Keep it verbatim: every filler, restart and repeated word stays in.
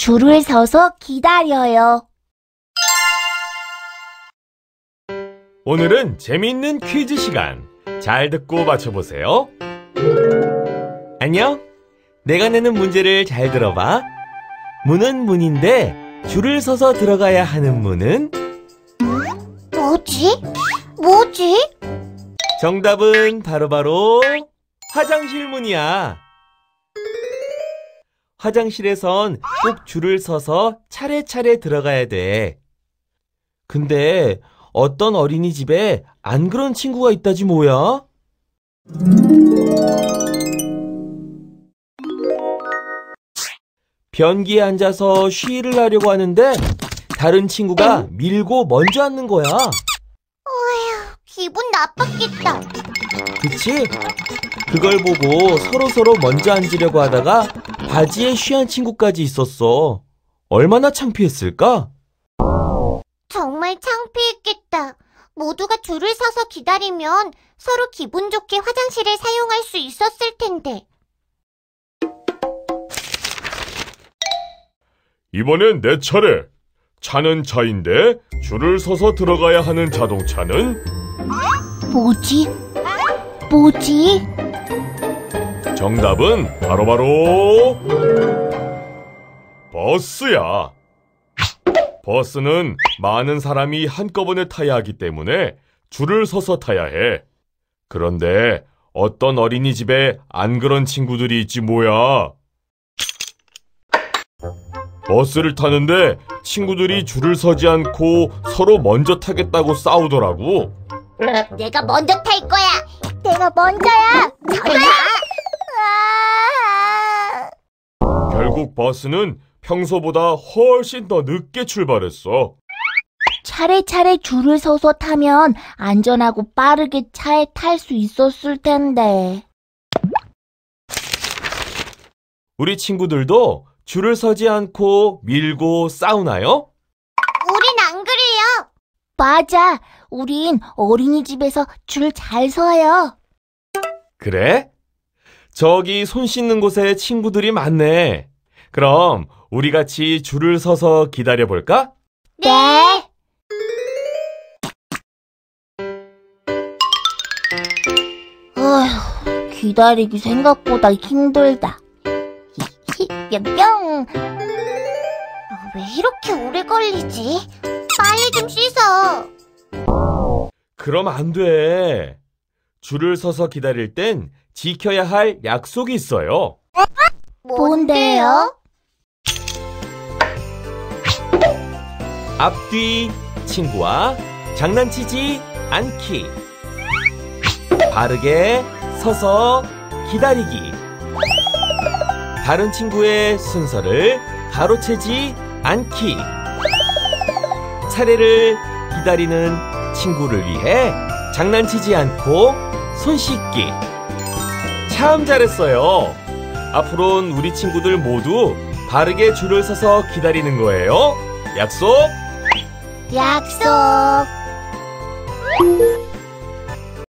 줄을 서서 기다려요. 오늘은 재미있는 퀴즈 시간. 잘 듣고 맞춰보세요. 안녕. 내가 내는 문제를 잘 들어봐. 문은 문인데 줄을 서서 들어가야 하는 문은? 뭐지? 뭐지? 정답은 바로바로 화장실 문이야. 화장실에선 꼭 줄을 서서 차례차례 들어가야 돼. 근데 어떤 어린이집에 안 그런 친구가 있다지 뭐야? 변기에 앉아서 쉬를 하려고 하는데 다른 친구가 밀고 먼저 앉는 거야. 어휴, 기분 나빴겠다. 그치? 그걸 보고 서로서로 먼저 앉으려고 하다가 바지에 쉬한 친구까지 있었어. 얼마나 창피했을까? 정말 창피했겠다. 모두가 줄을 서서 기다리면 서로 기분 좋게 화장실을 사용할 수 있었을 텐데. 이번엔 내 차례. 차는 차인데 줄을 서서 들어가야 하는 자동차는? 뭐지? 뭐지? 정답은 바로바로 버스야. 버스는 많은 사람이 한꺼번에 타야 하기 때문에 줄을 서서 타야 해. 그런데 어떤 어린이집에 안 그런 친구들이 있지 뭐야. 버스를 타는데 친구들이 줄을 서지 않고 서로 먼저 타겠다고 싸우더라고. 내가 먼저 탈 거야. 내가 먼저야. 저야. 결국 버스는 평소보다 훨씬 더 늦게 출발했어. 차례차례 줄을 서서 타면 안전하고 빠르게 차에 탈 수 있었을 텐데. 우리 친구들도 줄을 서지 않고 밀고 싸우나요? 우린 안 그래요. 맞아. 우린 어린이집에서 줄 잘 서요. 그래? 저기 손 씻는 곳에 친구들이 많네. 그럼 우리 같이 줄을 서서 기다려볼까? 네. 어휴, 기다리기 생각보다 힘들다. 뿅뿅. 왜 이렇게 오래 걸리지? 빨리 좀 씻어. 그럼 안 돼. 줄을 서서 기다릴 땐 지켜야 할 약속이 있어요. 뭔데요? 앞뒤 친구와 장난치지 않기. 바르게 서서 기다리기. 다른 친구의 순서를 가로채지 않기. 차례를 기다리는 친구를 위해 장난치지 않고 손 씻기. 참 잘했어요. 앞으로는 우리 친구들 모두 바르게 줄을 서서 기다리는 거예요. 약속? 약속.